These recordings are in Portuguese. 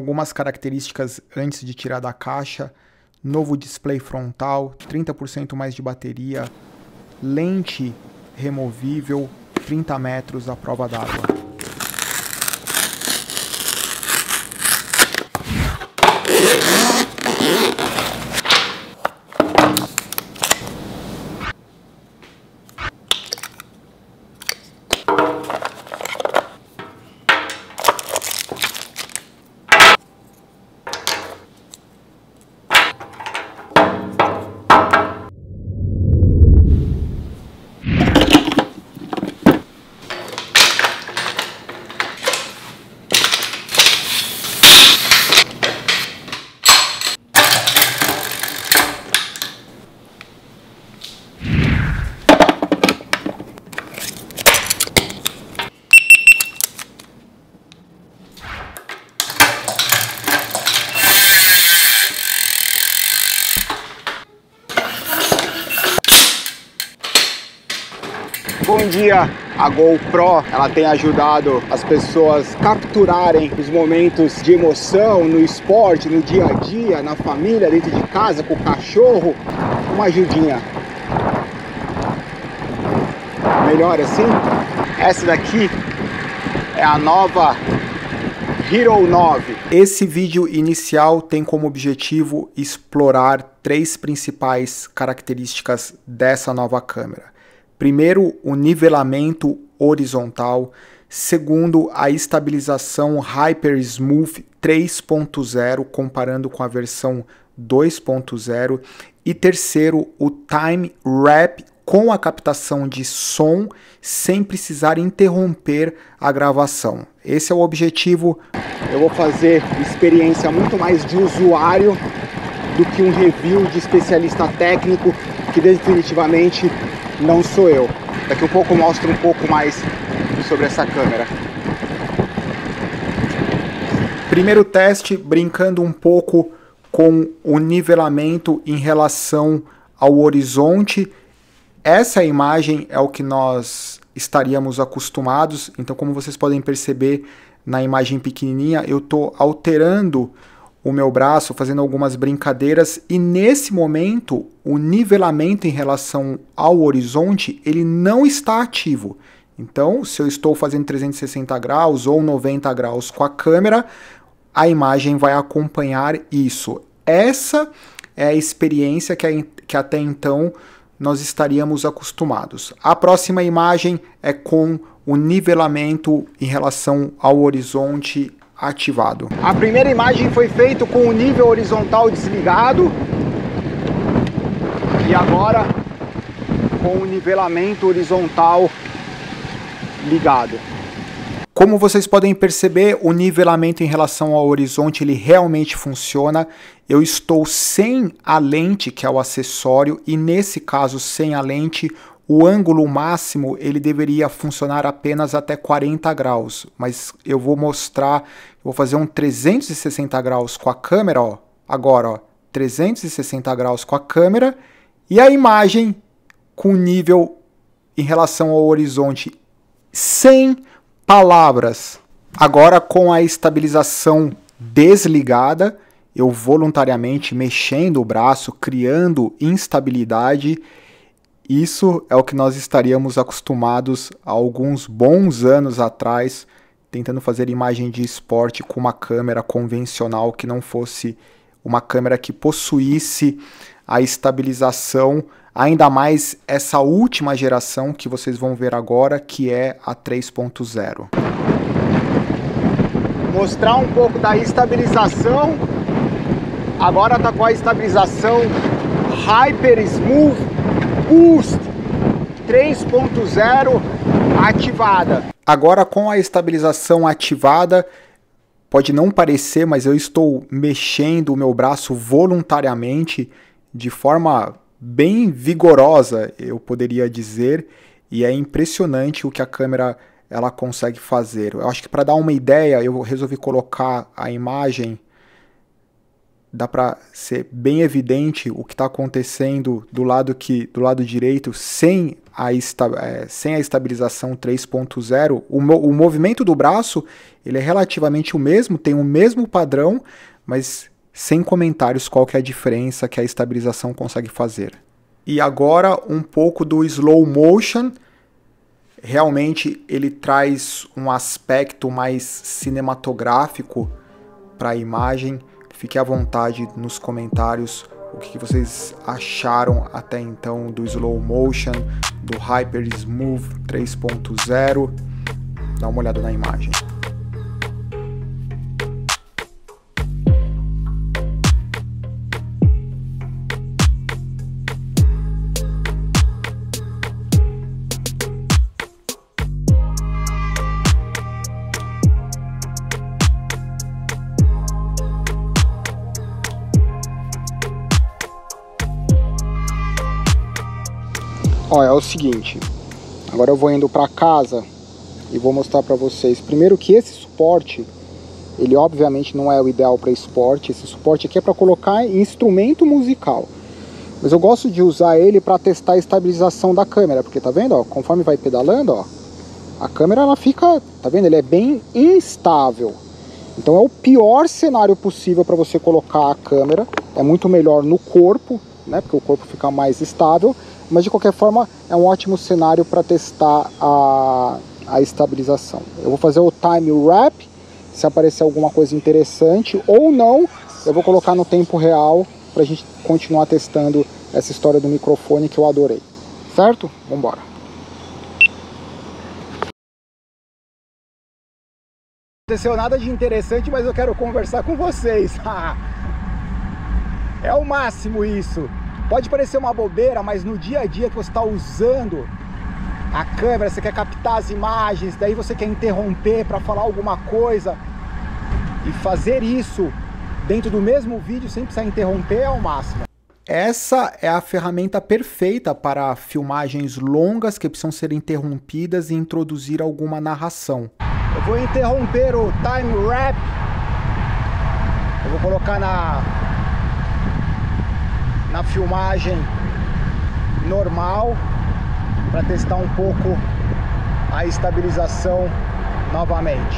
algumas características antes de tirar da caixa. Novo display frontal, 30% mais de bateria, lente removível, 30 metros à prova d'água. Bom dia! A GoPro, ela tem ajudado as pessoas capturarem os momentos de emoção no esporte, no dia a dia, na família, dentro de casa, com o cachorro. Uma ajudinha. Melhor assim? Essa daqui é a nova Hero 9. Esse vídeo inicial tem como objetivo explorar três principais características dessa nova câmera. Primeiro, o nivelamento horizontal. Segundo, a estabilização Hyper Smooth 3.0, comparando com a versão 2.0. E terceiro, o Time Wrap com a captação de som sem precisar interromper a gravação. Esse é o objetivo. Eu vou fazer experiência muito mais de usuário do que um review de especialista técnico, que definitivamente não sou eu. Daqui a pouco eu mostro um pouco mais sobre essa câmera. Primeiro teste, brincando um pouco com o nivelamento em relação ao horizonte. Essa imagem é o que nós estaríamos acostumados. Então, como vocês podem perceber na imagem pequenininha, eu estou alterando o meu braço, fazendo algumas brincadeiras, e nesse momento o nivelamento em relação ao horizonte ele não está ativo. Então, se eu estou fazendo 360 graus ou 90 graus com a câmera, a imagem vai acompanhar isso. Essa é a experiência que até então nós estaríamos acostumados. A próxima imagem é com o nivelamento em relação ao horizonte ativado. A primeira imagem foi feita com o nível horizontal desligado e agora com o nivelamento horizontal ligado. Como vocês podem perceber, o nivelamento em relação ao horizonte ele realmente funciona. Eu estou sem a lente, que é o acessório, e nesse caso sem a lente, o ângulo máximo ele deveria funcionar apenas até 40 graus, mas eu vou mostrar, vou fazer um 360 graus com a câmera, ó, agora, ó, 360 graus com a câmera, e a imagem com nível em relação ao horizonte, sem palavras. Agora com a estabilização desligada, eu voluntariamente mexendo o braço, criando instabilidade. Isso é o que nós estaríamos acostumados há alguns bons anos atrás, tentando fazer imagem de esporte com uma câmera convencional que não fosse uma câmera que possuísse a estabilização, ainda mais essa última geração que vocês vão ver agora, que é a 3.0. Mostrar um pouco da estabilização. Agora está com a estabilização Hyper Smooth Boost 3.0 ativada. Agora com a estabilização ativada, pode não parecer, mas eu estou mexendo o meu braço voluntariamente, de forma bem vigorosa, eu poderia dizer, e é impressionante o que a câmera ela consegue fazer. Eu acho que para dar uma ideia, eu resolvi colocar a imagem dá para ser bem evidente o que está acontecendo do lado direito sem a estabilização 3.0. O movimento do braço ele é relativamente o mesmo, tem o mesmo padrão, mas sem comentários qual que é a diferença que a estabilização consegue fazer. E agora um pouco do slow motion. Realmente ele traz um aspecto mais cinematográfico para a imagem. Fique à vontade nos comentários o que vocês acharam até então do slow motion, do Hyper Smooth 3.0. Dá uma olhada na imagem. Ó, é o seguinte, agora eu vou indo para casa e vou mostrar para vocês. Primeiro que esse suporte, ele obviamente não é o ideal para esporte. Esse suporte aqui é para colocar instrumento musical. Mas eu gosto de usar ele para testar a estabilização da câmera, porque tá vendo, ó, conforme vai pedalando, ó, a câmera ela fica, tá vendo, ele é bem instável. Então é o pior cenário possível para você colocar a câmera. É muito melhor no corpo, né, porque o corpo fica mais estável. Mas de qualquer forma é um ótimo cenário para testar a estabilização. Eu vou fazer o time wrap, se aparecer alguma coisa interessante ou não, eu vou colocar no tempo real para a gente continuar testando essa história do microfone que eu adorei. Certo? Vamos embora. Não aconteceu nada de interessante, mas eu quero conversar com vocês. É o máximo isso. Pode parecer uma bobeira, mas no dia a dia que você está usando a câmera, você quer captar as imagens, daí você quer interromper para falar alguma coisa, e fazer isso dentro do mesmo vídeo sem precisar interromper é o máximo. Essa é a ferramenta perfeita para filmagens longas que precisam ser interrompidas e introduzir alguma narração. Eu vou interromper o time wrap, eu vou colocar na filmagem normal para testar um pouco a estabilização novamente.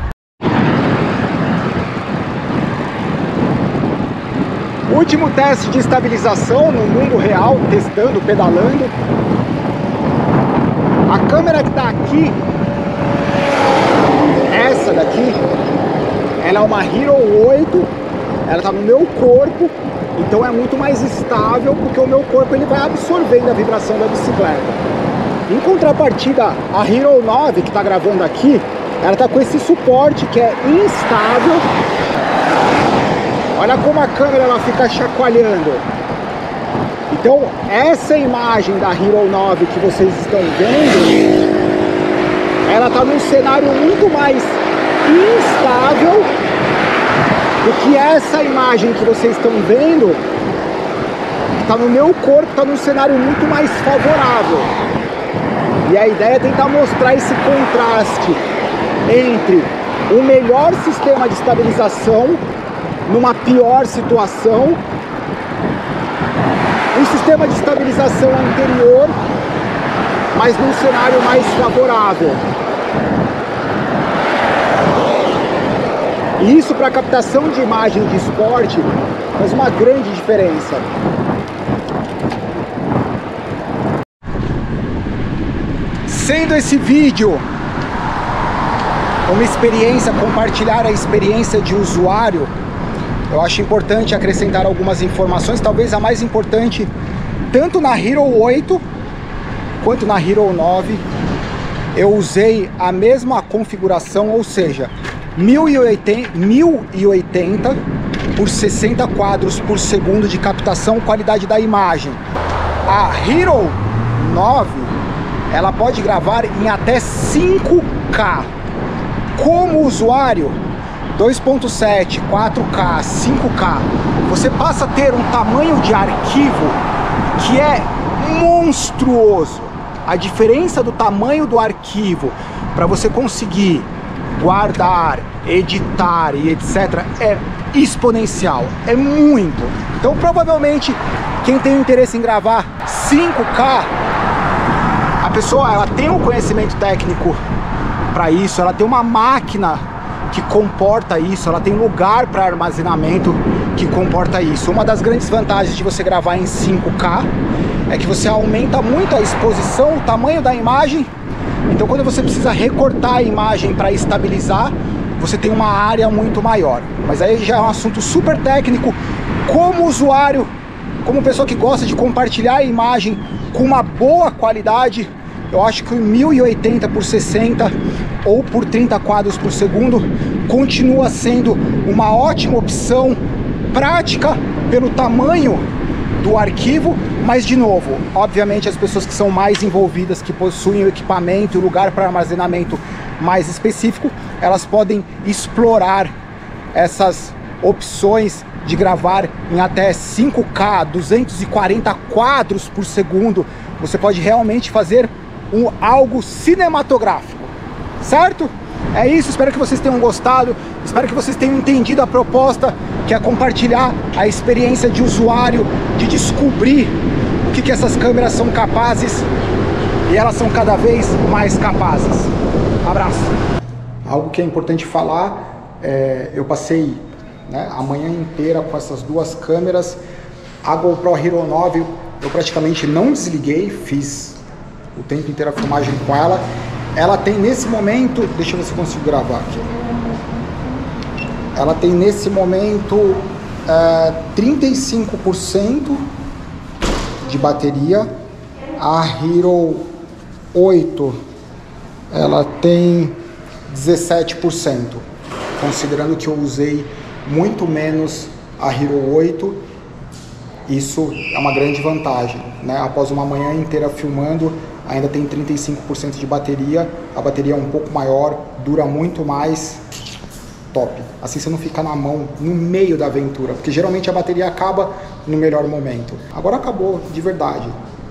Último teste de estabilização no mundo real, testando, pedalando. A câmera que está aqui, essa daqui, ela é uma Hero 8, ela está no meu corpo. Então é muito mais estável, porque o meu corpo ele vai absorvendo a vibração da bicicleta. Em contrapartida, a Hero 9 que está gravando aqui, ela está com esse suporte que é instável. Olha como a câmera ela fica chacoalhando. Então essa imagem da Hero 9 que vocês estão vendo, ela está num cenário muito mais instável do que essa imagem que vocês estão vendo, que está no meu corpo, está num cenário muito mais favorável. E a ideia é tentar mostrar esse contraste entre o melhor sistema de estabilização numa pior situação, um sistema de estabilização anterior, mas num cenário mais favorável. E isso para captação de imagem de esporte faz uma grande diferença. Sendo esse vídeo uma experiência, compartilhar a experiência de usuário, eu acho importante acrescentar algumas informações, talvez a mais importante, tanto na Hero 8 quanto na Hero 9, eu usei a mesma configuração, ou seja, 1080 por 60 quadros por segundo de captação, qualidade da imagem. A Hero 9, ela pode gravar em até 5K. Como usuário, 2.7, 4K, 5K, você passa a ter um tamanho de arquivo que é monstruoso. A diferença do tamanho do arquivo para você conseguir guardar, editar e etc. é exponencial, é muito. Então provavelmente quem tem interesse em gravar 5K, a pessoa ela tem um conhecimento técnico para isso, ela tem uma máquina que comporta isso, ela tem lugar para armazenamento que comporta isso. Uma das grandes vantagens de você gravar em 5K é que você aumenta muito a exposição, o tamanho da imagem. Então quando você precisa recortar a imagem para estabilizar, você tem uma área muito maior. Mas aí já é um assunto super técnico. Como usuário, como pessoa que gosta de compartilhar a imagem com uma boa qualidade, eu acho que o 1080 por 60 ou por 30 quadros por segundo continua sendo uma ótima opção, prática pelo tamanho do arquivo, mas de novo, obviamente as pessoas que são mais envolvidas, que possuem o equipamento e o lugar para armazenamento mais específico, elas podem explorar essas opções de gravar em até 5K, 240 quadros por segundo. Você pode realmente fazer algo cinematográfico, certo? É isso, espero que vocês tenham gostado, espero que vocês tenham entendido a proposta, que é compartilhar a experiência de usuário, de descobrir o que essas câmeras são capazes, e elas são cada vez mais capazes. Abraço! Algo que é importante falar, eu passei, né, a manhã inteira com essas duas câmeras. A GoPro Hero 9 eu praticamente não desliguei, fiz o tempo inteiro a filmagem com ela. Ela tem nesse momento, deixa eu ver se eu consigo gravar aqui. Ela tem nesse momento 35% de bateria. A Hero 8 ela tem 17%, considerando que eu usei muito menos a Hero 8. Isso é uma grande vantagem, né? Após uma manhã inteira filmando, ainda tem 35% de bateria. A bateria é um pouco maior, dura muito mais. Top. Assim você não fica na mão no meio da aventura, porque geralmente a bateria acaba no melhor momento. Agora acabou, de verdade.